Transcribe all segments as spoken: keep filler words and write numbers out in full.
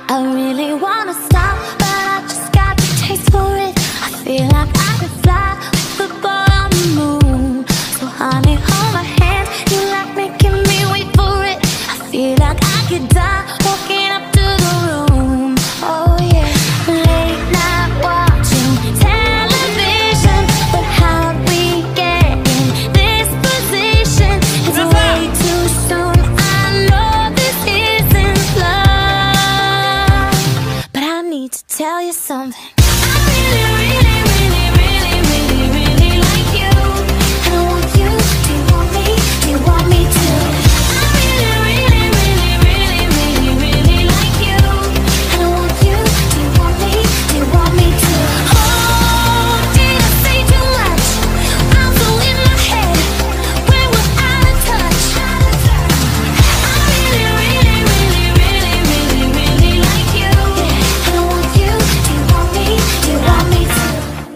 I really wanna stop, but I just got the taste for it. I feel like I could fly with the ball on the moon. So honey, hold my hand, you like making me wait for it. I feel like I could die walking up to the room. Oh yeah, late night watching television, but how'd we get in this position? It's way too soon, I know this isn't love, but I need to tell you something. I really, really, really, really, really, really like you, and I want you. Do you want me? Do you want me to? I really, really, really, really, really, really like you, and I want you. Do you want me? Do you want me to? Oh, did I say too much? I'm so in my head when we're out of touch. I really, really, really, really, really, really like you, and I want you. Do you want me? Do you want me to?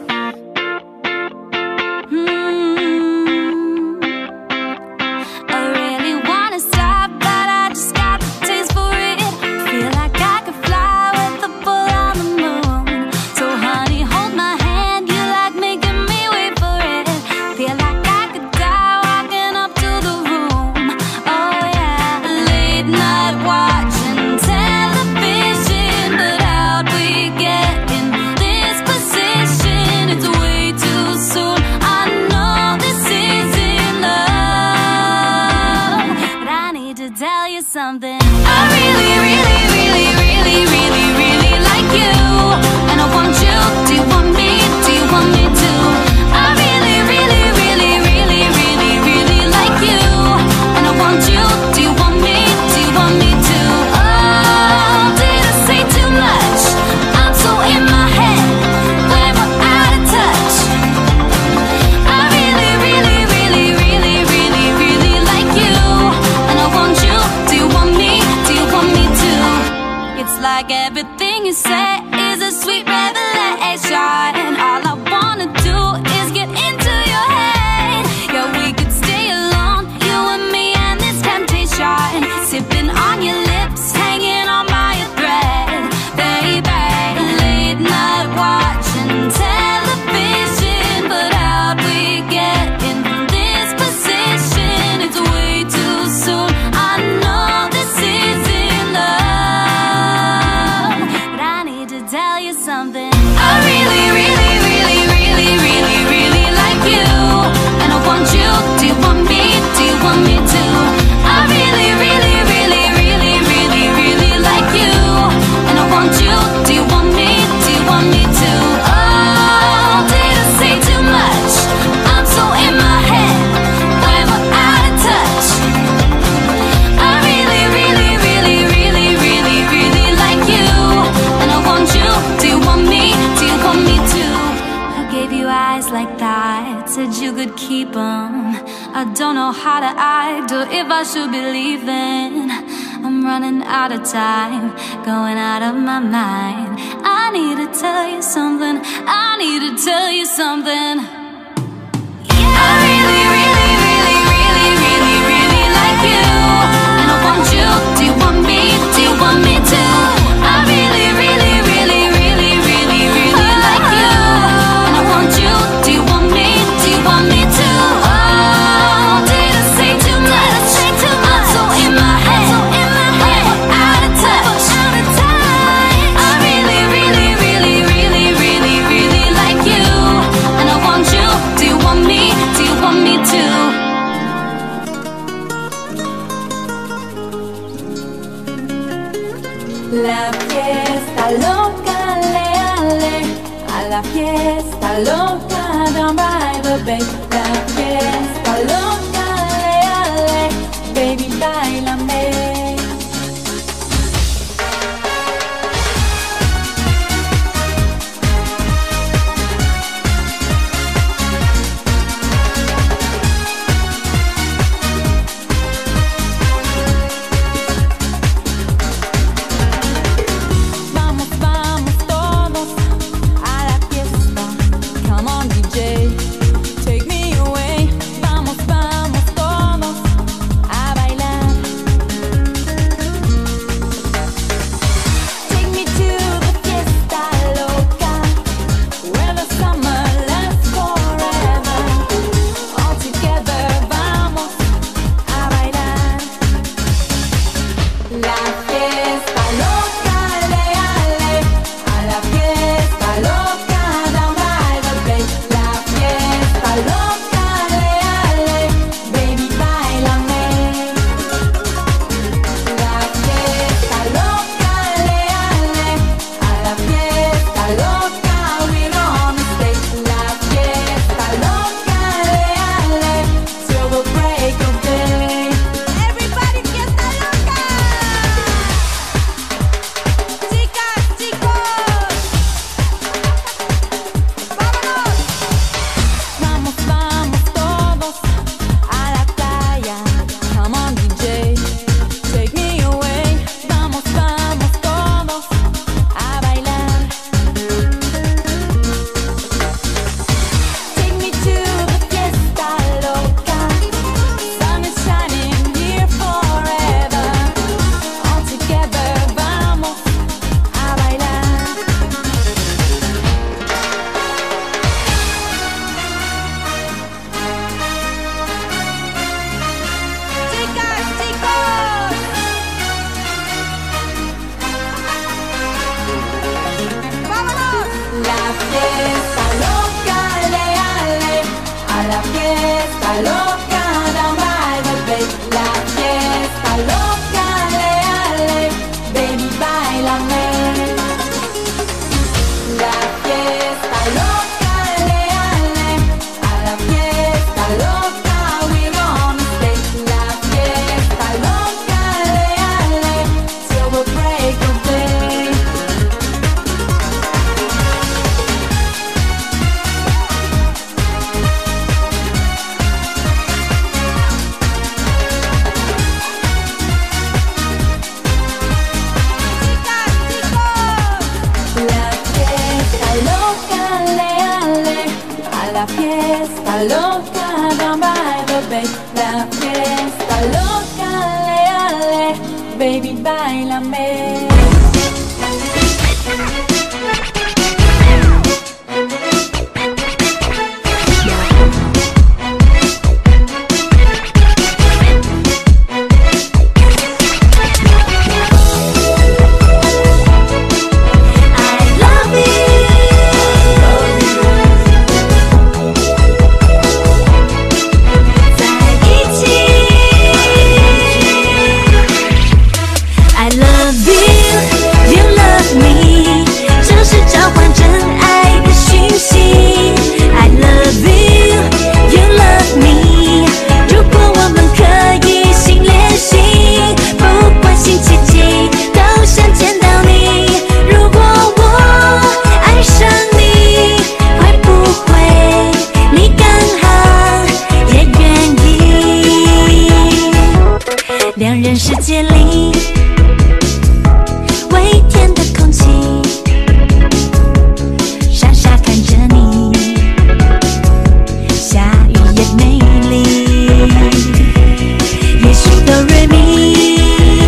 I really wanna stop, but I just got the taste for it. Feel like I could fly with the bull on the moon. So honey, hold my hand, you like making me wait for it. Feel like I could die walking up to the room. Oh yeah, late night watching television, but how'd we get in this position? It's way too soon, I know this isn't love, but I need to tell you something. I really, really, really, really, really, really like you, and I want you. Do you want me? Do you want me to? I really, really, really, really, really, really like you, and I want you. Do you want me? Do you want me to? Oh, did I say too much? I'm so in my head when we're out of touch. I really, really, really, really, really, really like you, and I want you. Do you want me? Do you want me to? It's like everything you say is a sweet revelation, and all I wanna do is get into your head. Yeah, we could stay alone, you and me and this temptation, sipping on your lips, hanging on by a thread, baby. Late night watching television, but how'd we get in this position? It's way too soon, I know this isn't love, but I need to tell you something. I really, really, really, really, really, really like you, and I want you. Do you want me? Do you want me to? I really, really, really, really, really, really like you, and I want you. Do you want me? Do you want me to? Oh, did I say too much? I'm so in my head when we're out of touch. I really, really, really, really, really, really like you, and I want you. Do you want me? Do you want me to? I gave you eyes like that, said you could keep them. I don't know how to act or if I should be leaving. I'm running out of time, going out of my mind. I need to tell you something, I need to tell you something. I really, really, really, really, really, really like you, and I want you. Do you want me? Do you want me to? I really, really, really, really, really, really like you, and I want you. Do you want me? Do you want me to? Oh, did I say too much? I'm so in my head when we're out of touch. I really, really, really, really, really, really like you, and I want you. Do you want me? Do you want me to? La fiesta loca, ale, ale, a la fiesta loca, down by the bay. La fiesta loca, ale, ale, baby, bailame. Vamos, vamos todos a la fiesta. Come on, D J, take me away. Vamos. la fiesta loca, down by the bay. La fiesta loca, ale, ale, baby, bailame.两人世界里微甜的空气，傻傻看着你，下雨也美丽。也许哆瑞咪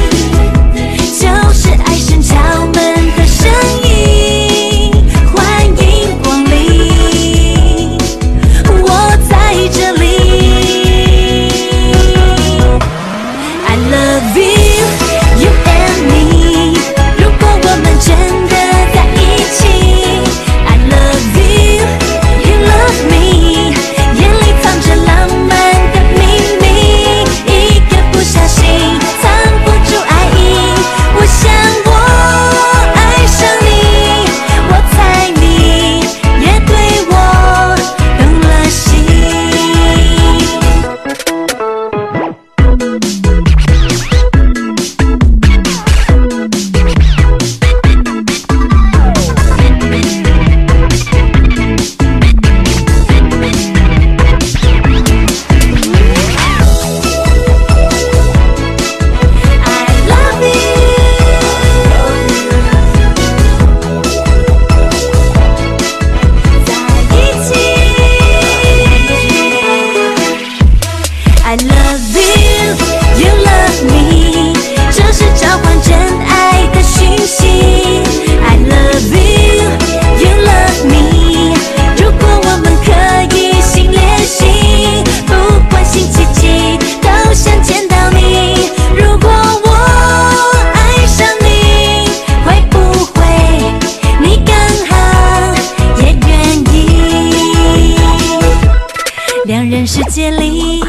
就是爱神敲门的声音，欢迎光临，我在这里。Love you, you and me. 如果我们真的在一起 I love you, you love me. 眼里藏着浪漫的秘密，一个不小心藏不住爱意。我想我爱上你，我猜你也对我动了心。I love you, you love me. 这是召唤真爱的讯息。I love you, you love me. 如果我们可以心连心，不管星期几都想见到你。如果我爱上你，会不会你刚好也愿意？两人世界里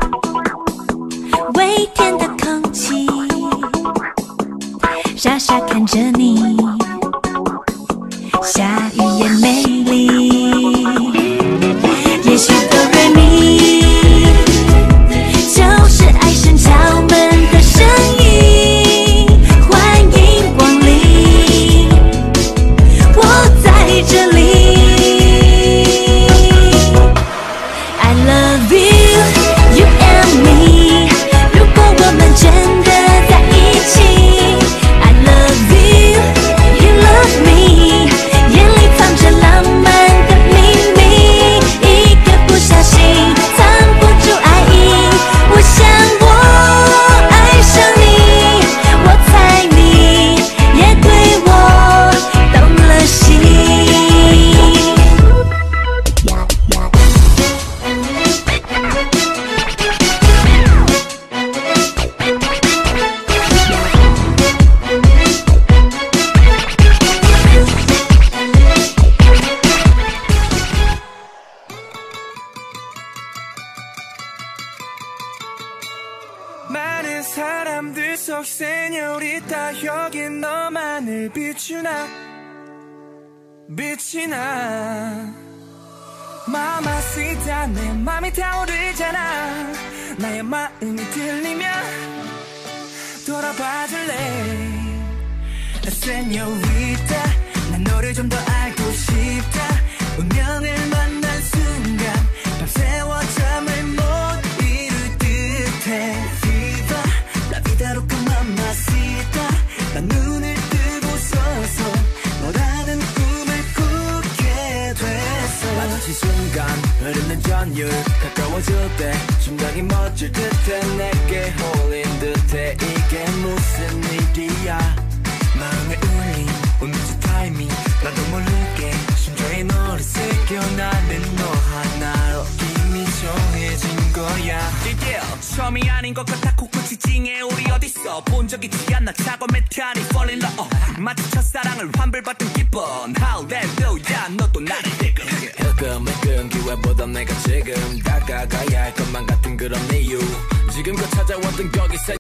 微甜的空气，傻傻看着你，下雨也美丽。也许哆瑞咪就是爱神敲门的声音，欢迎光临，我在这里。I love you, you and me. 如果我们真的在一起 I love you, you love me. 眼里藏着浪漫的秘密，一个不小心藏不住爱意。我想我爱上你，我猜你也对我动了心。 많은 사람들 속 세뇨리타 여기 너만을 비추나 빛이 나 마마시타 내 맘이 타오르잖아 나의 마음이 들리면 돌아봐줄래 세뇨리타 난 너를 좀 더 알고 싶다 운명을 만난 순간 밤새워 잠을 못 이룰 듯해 Viva la vida loca mamacita 난 눈을 뜨고 서서 너라는 꿈을 꾸게 됐어 마주친 순간 심장이 멎을 듯해 내게 홀린 듯해 이게 무슨 일이야 마음에 울림 웃는 타이밍 나도 모르게 심장에 너를 새겨 나는 너 하나로 이미 정해진 거야 yeah, yeah. 처음이 아닌 것 같아 코끝이 찡해 우리 어딨어 본 적 있지 않나 차고 메타니 fall in love uh, 마치 첫사랑을 환불받은 기분 할렐루야 너도 나를 지금 힐끔힐끔 기회보다 내가 지금 다가가야 할 것만 같은 그런 이유 지금껏 찾아왔던 거기